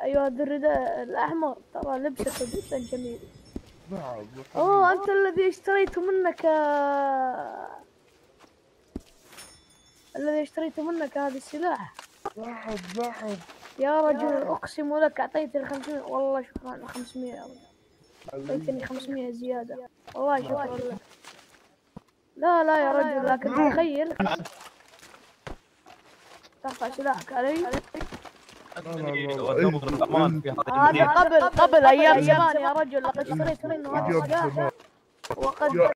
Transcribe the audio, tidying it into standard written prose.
أيها الرداء الأحمر، ترى لبسك جدا جميل. نعم. أوه، أنت الذي اشتريت منك الذي اشتريت منك هذا السلاح. نعم نعم. يا رجل أقسم لك أعطيتني 500. والله شكرا. 500 يا رجل، أعطيتني 500 زيادة. والله شكرا لك. لا يا رجل، لكن تخيل ترفع سلاحك علي. هذا قبل أيام زمان يا رجل، لقد اشتريت منه هذا السلاح وقد